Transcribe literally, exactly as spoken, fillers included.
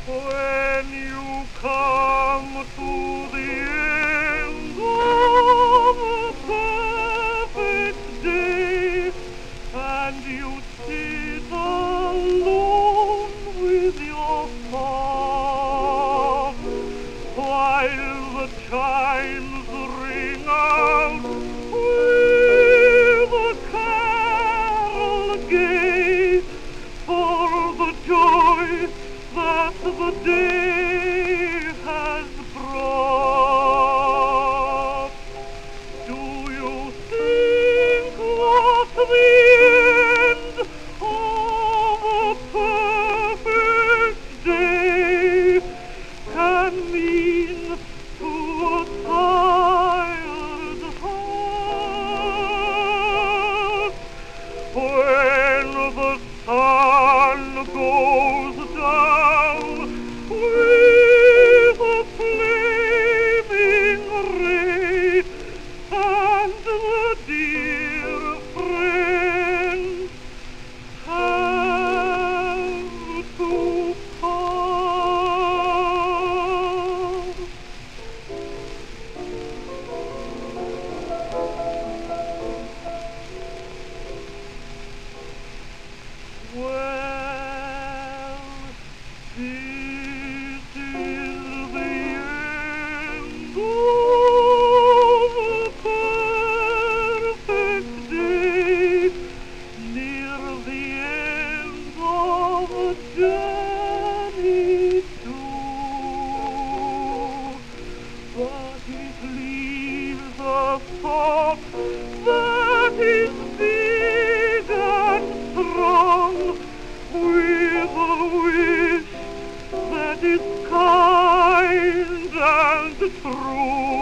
When you come to the end of a perfect day, and you sit alone with your thoughts, while the chimes ring out with a carol gay, for the joy that the day has brought. Do you think that the end of a perfect day can mean to a tired heart? When the sun goes down with a flaming ray, and the dear friends have to part. Well, this is the end of a perfect day, near the end of a journey too, but it leaves a thought that is big and strong, with a wish that is kind and true.